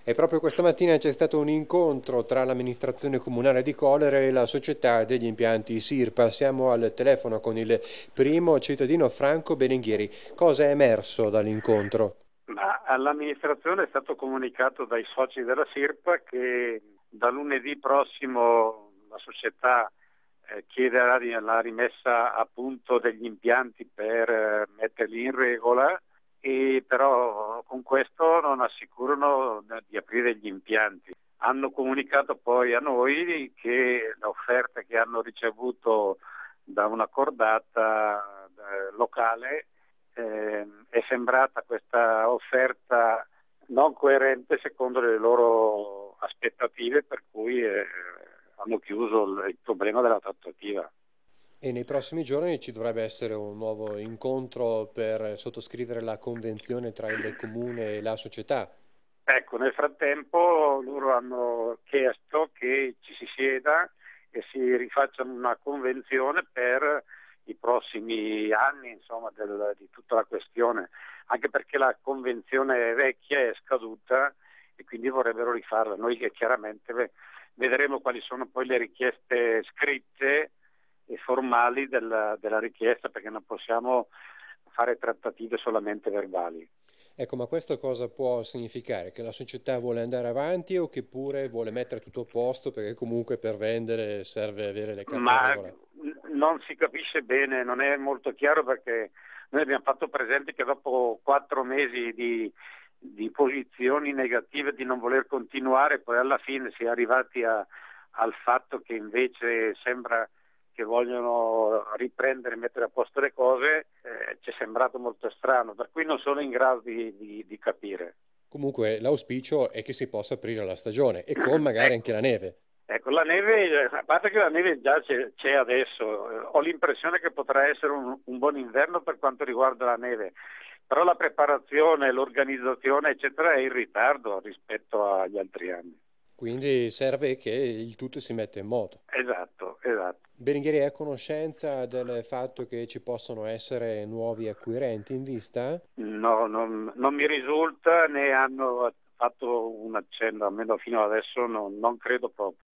E proprio questa mattina c'è stato un incontro tra l'amministrazione comunale di Collera e la società degli impianti Sirpa. Siamo al telefono con il primo cittadino Franco Benenghieri. Cosa è emerso dall'incontro? Ma all'amministrazione è stato comunicato dai soci della SIRPA che da lunedì prossimo la società chiederà la rimessa a punto degli impianti per metterli in regola, e però con questo non assicurano di aprire gli impianti. Hanno comunicato poi a noi che l'offerta che hanno ricevuto da una cordata locale è sembrata questa offerta non coerente secondo le loro aspettative, per cui hanno chiuso il problema della trattativa. E nei prossimi giorni ci dovrebbe essere un nuovo incontro per sottoscrivere la convenzione tra il comune e la società. Ecco, nel frattempo loro hanno chiesto che ci si sieda e si rifacciano una convenzione per i prossimi anni, insomma, di tutta la questione, anche perché la convenzione vecchia è scaduta e quindi vorrebbero rifarla. Noi che chiaramente vedremo quali sono poi le richieste scritte e formali della richiesta, perché non possiamo fare trattative solamente verbali. Ecco, ma questo cosa può significare? Che la società vuole andare avanti o che pure vuole mettere tutto a posto perché comunque per vendere serve avere le carte in Ma regola? non si capisce bene, non è molto chiaro, perché noi abbiamo fatto presente che dopo 4 mesi di posizioni negative, di non voler continuare, poi alla fine si è arrivati al fatto che invece sembra che vogliono riprendere e mettere a posto le cose, ci è sembrato molto strano, per cui non sono in grado di capire. Comunque l'auspicio è che si possa aprire la stagione e con magari anche Ecco. la neve. Ecco, la neve, a parte che la neve già c'è adesso, ho l'impressione che potrà essere un buon inverno per quanto riguarda la neve, però la preparazione, l'organizzazione, eccetera, è in ritardo rispetto agli altri anni. Quindi serve che il tutto si metta in moto. Esatto, esatto. Berenghieri è a conoscenza del fatto che ci possono essere nuovi acquirenti in vista? No, non mi risulta, né hanno fatto un accenno, almeno fino adesso non credo proprio.